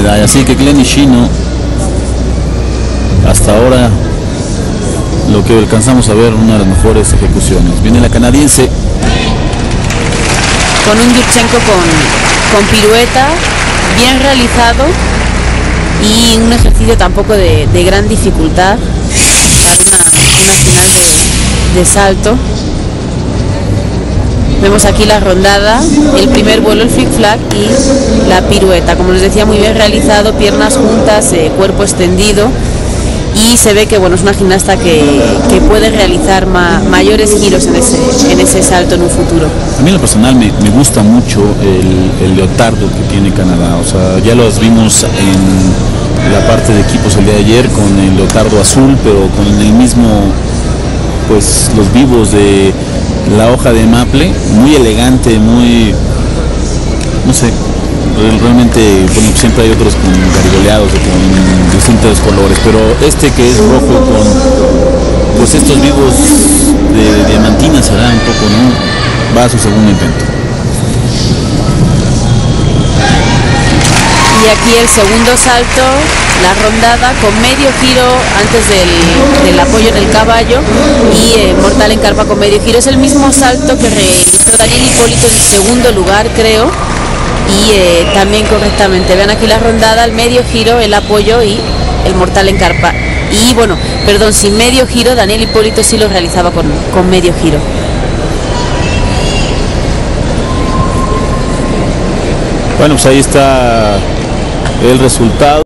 medalla. Así que Glenn Ishino, hasta ahora lo que alcanzamos a ver, una de las mejores ejecuciones. Viene la canadiense. Con un Yurchenko con pirueta, bien realizado y un ejercicio tampoco de gran dificultad para una final de salto. Vemos aquí la rondada, el primer vuelo, el flick flag y la pirueta. Como les decía, muy bien realizado, piernas juntas, cuerpo extendido. Y se ve que bueno, es una gimnasta que puede realizar mayores giros en ese salto en un futuro. A mí en lo personal me gusta mucho el leotardo que tiene Canadá. O sea, ya los vimos en la parte de equipos el día de ayer con el leotardo azul, pero con el mismo, pues los vivos de la hoja de maple, muy elegante, muy, no sé, realmente, bueno, siempre hay otros con garigoleados con distintos colores, pero este que es rojo con pues estos vivos de diamantina será un poco, ¿no? Va a su segundo intento. Y aquí el segundo salto, la rondada con medio giro antes del apoyo en el caballo y mortal en carpa con medio giro. Es el mismo salto que realizó Daniel Hipólito en segundo lugar, creo. Y también correctamente, vean aquí la rondada, el medio giro, el apoyo y el mortal en carpa. Y bueno, perdón, sin medio giro, Daniel Hipólito sí lo realizaba con medio giro. Bueno, pues ahí está el resultado.